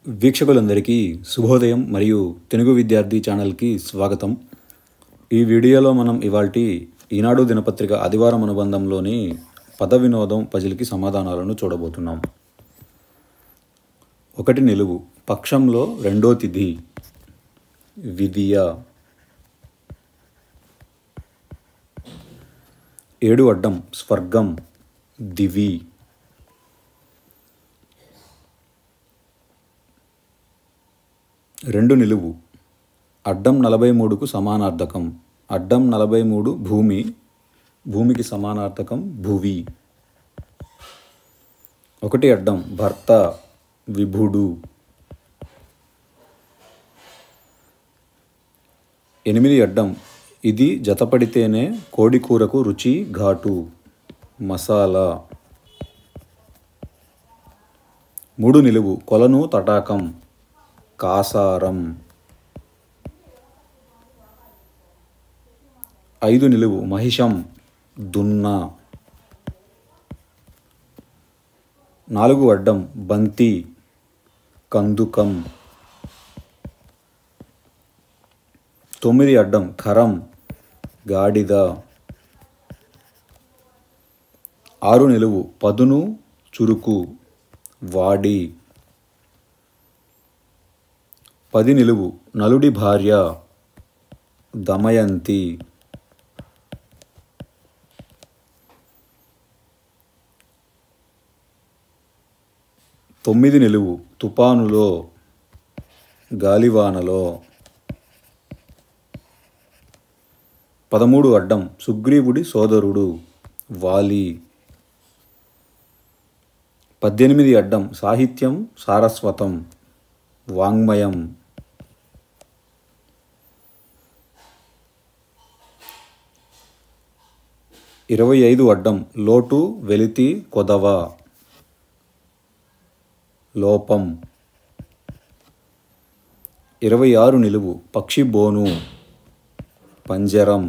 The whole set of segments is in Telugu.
వీక్షకులందరికీ శుభోదయం మరియు తెలుగు విద్యార్థి ఛానల్కి స్వాగతం. ఈ వీడియోలో మనం ఇవాల్టి ఈనాడు దినపత్రిక ఆదివారం అనుబంధంలోని పద వినోదం పజిల్కి సమాధానాలను చూడబోతున్నాం. 1 నిలువు పక్షంలో రెండో తిథి విధియ. 7 అడ్డం స్వర్గం దివి. 2 నిలువు అడ్డం 43కు సమానార్థకం. అడ్డం 43 భూమి, భూమికి సమానార్థకం భువి. 1 అడ్డం భర్త విభుడు. 8 అడ్డం ఇది జతపడితేనే కోడి కూరకు రుచి ఘాటు మసాలా. 3 నిలువు కొలను తటాకం కాసారం. 5 నిలువు మహిషం దున్న. 4 అడ్డం బంతి కందుకం. 9 అడ్డం ఖరం గాడిద. 6 నిలువు పదును చురుకు వాడి. 10 నిలువు నలుడి భార్య దమయంతి. 9 నిలువు తుపానులో గాలివానలో. 13 అడ్డం సుగ్రీవుడి సోదరుడు వాలి. 18 అడ్డం సాహిత్యం సారస్వతం వాంగ్మయం. 25 అడ్డం లోటు వెలితి కొదవ లోపం. 26 నిలువు పక్షి బోను పంజరం.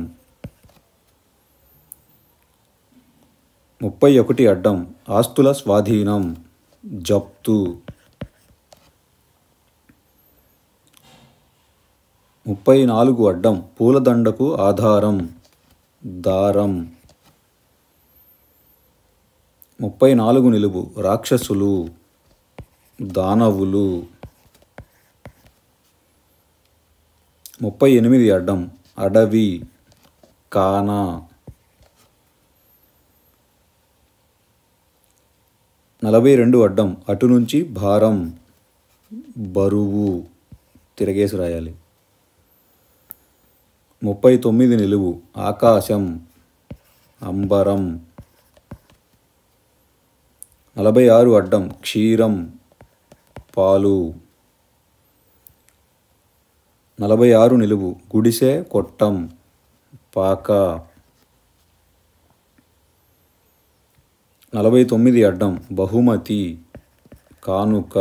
31 అడ్డం ఆస్తుల స్వాధీనం జప్తు. 34 అడ్డం పూలదండకు ఆధారం దారం. 34 నిలువు రాక్షసులు దానవులు. 38 అడ్డం అడవి కాన. 42 అడ్డం అటు నుంచి భారం బరువు తిరగేసి రాయాలి. 39 నిలువు ఆకాశం అంబరం. 46 అడ్డం క్షీరం పాలు. 46 నిలువు గుడిసె కొట్టం పాక. 49 అడ్డం బహుమతి కానుక.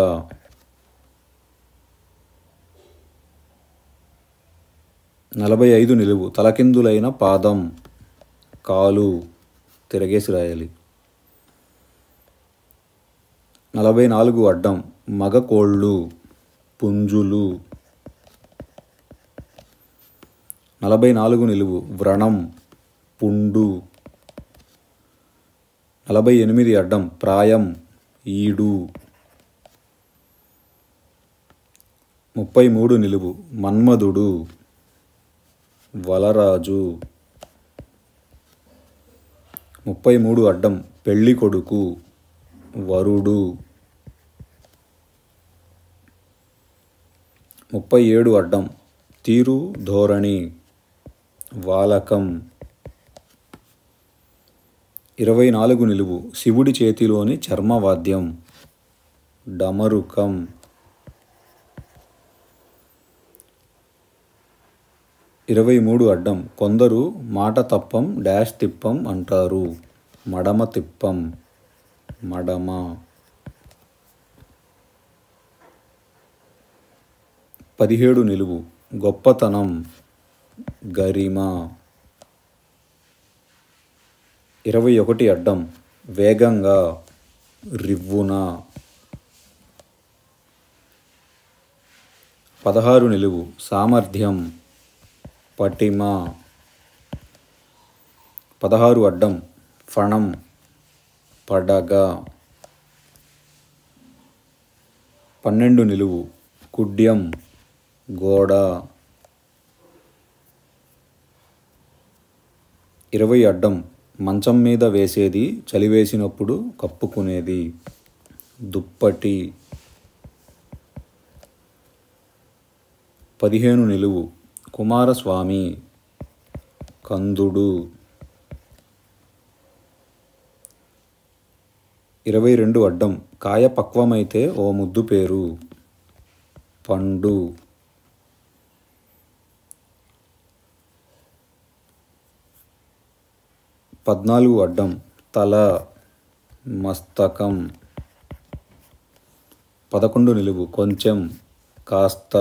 45 నిలువు తలకిందులైన పాదం కాలు తిరగేసి రాయాలి. 44 అడ్డం మగ కోళ్ళు పుంజులు. 44 నిలువు వ్రణం పుండు. 48 అడ్డం ప్రాయం ఈడు. 33 నిలువు మన్మధుడు వలరాజు. 33 అడ్డం పెళ్ళి కొడుకు వరుడు. 37 అడ్డం తీరు ధోరణి వాలకం. 24 నిలువు శివుడి చేతిలోని చర్మవాద్యం డమరుకం. 23 అడ్డం కొందరు మాట తప్పం డాష్ తిప్పం అంటారు మడమ తిప్పం మడమ. 17 నిలువు గొప్పతనం గరిమ. 21 అడ్డం వేగంగా రివ్వున. 16 నిలువు సామర్థ్యం పటిమ. 16 అడ్డం ఫణం పడగ. 12 నిలువు కుడ్యం గోడ. 20 అడ్డం మంచం మీద వేసేది, చలివేసినప్పుడు కప్పుకునేది దుప్పటి. 15 నిలువు కుమారస్వామి కందుడు. 22 అడ్డం కాయ పక్వమైతే ఓ ముద్దు పేరు పండు. 14 అడ్డం తల మస్తకం. 11 నిలువు కొంచెం కాస్త.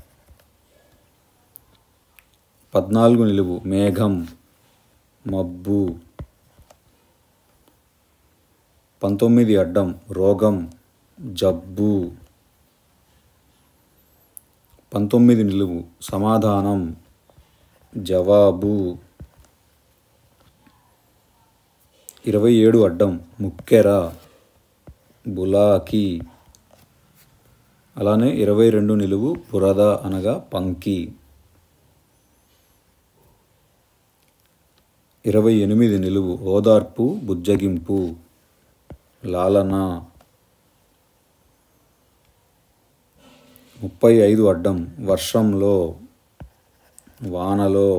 14 నిలువు మేఘం మబ్బు. 19 అడ్డం రోగం జబ్బు. 19 నిలువు సమాధానం జవాబు. 27 అడ్డం ముక్కెర బులాకి. అలానే 22 నిలువు బురద అనగా పంకి. 28 నిలువు ఓదార్పు బుజ్జగింపు లాలన. 35 అడ్డం వర్షంలో వానలో.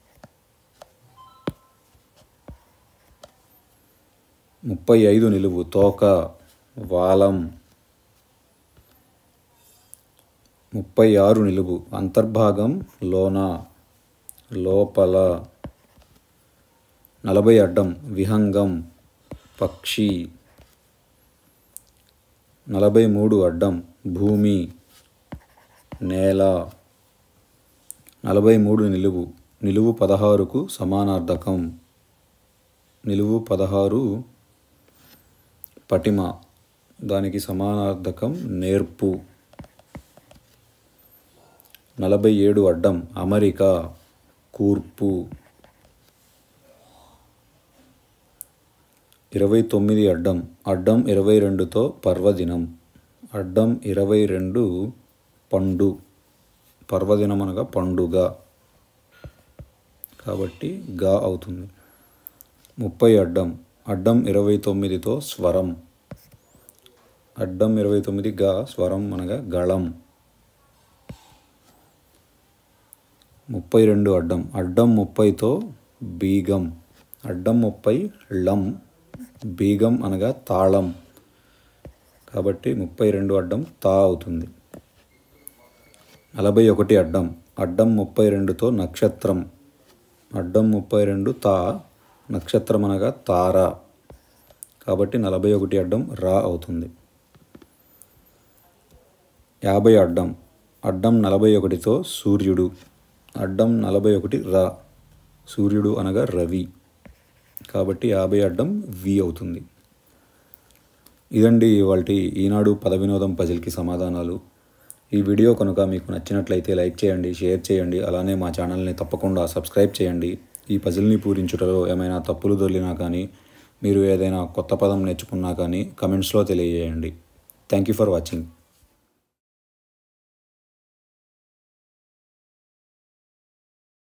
35 నిలువు తోక వాలం. 36 నిలువు అంతర్భాగం లోన లోపల. 40 అడ్డం విహంగం పక్షి. 43 అడ్డం భూమి నేల. 43 నిలువు నిలువు 16కు సమానార్థకం. నిలువు 16 పటిమ, దానికి సమానార్థకం నేర్పు. 47 అడ్డం అమరిక కూర్పు. 29 అడ్డం అడ్డం 22తో పర్వదినం. అడ్డం 22 పండు, పర్వదినం అనగా పండుగ కాబట్టి గా అవుతుంది. 30 అడ్డం అడ్డం 29తో స్వరం. అడ్డం 29 గా, స్వరం అనగా గళం. 32 అడ్డం అడ్డం 30తో బీగం. అడ్డం 30 ళం, బీగం అనగా తాళం కాబట్టి 32 అడ్డం తా అవుతుంది. 41 అడ్డం అడ్డం 32తో నక్షత్రం. అడ్డం 32 తా, నక్షత్రం అనగా తార కాబట్టి 41 అడ్డం రా అవుతుంది. 50 అడ్డం అడ్డం 41తో సూర్యుడు. అడ్డం 41 రా, సూర్యుడు అనగా రవి కాబట్టి 50 అడ్డం వి అవుతుంది. ఇదండి ఇవాల్టి ఈనాడు పద వినోదం పజిల్కి సమాధానాలు. ఈ వీడియో కనుక మీకు నచ్చినట్లయితే లైక్ చేయండి, షేర్ చేయండి, అలానే మా ఛానల్ని తప్పకుండా సబ్స్క్రైబ్ చేయండి. ఈ పజిల్ని పూరించుటలో ఏమైనా తప్పులు దొర్లినా కానీ, మీరు ఏదైనా కొత్త పదం నేర్చుకున్నా కానీ కమెంట్స్లో తెలియజేయండి. Thank you for watching.